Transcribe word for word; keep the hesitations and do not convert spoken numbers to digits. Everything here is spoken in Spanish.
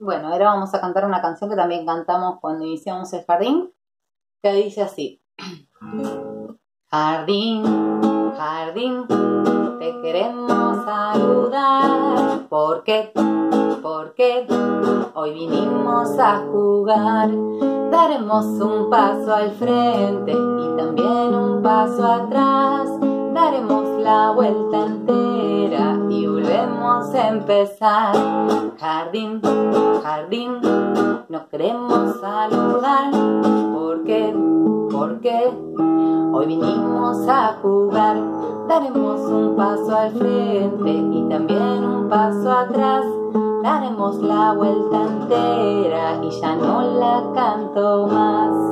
Bueno, ahora vamos a cantar una canción que también cantamos cuando iniciamos el jardín, que dice así. Jardín, jardín, te queremos saludar. ¿Por qué? Porque hoy vinimos a jugar. Daremos un paso al frente y también un paso atrás. Daremos la vuelta entera y volvemos a empezar. Jardín, jardín, nos queremos saludar. ¿Por qué? Porque hoy vinimos a jugar. Daremos un paso al frente y también un paso atrás. Daremos la vuelta entera y ya no la canto más.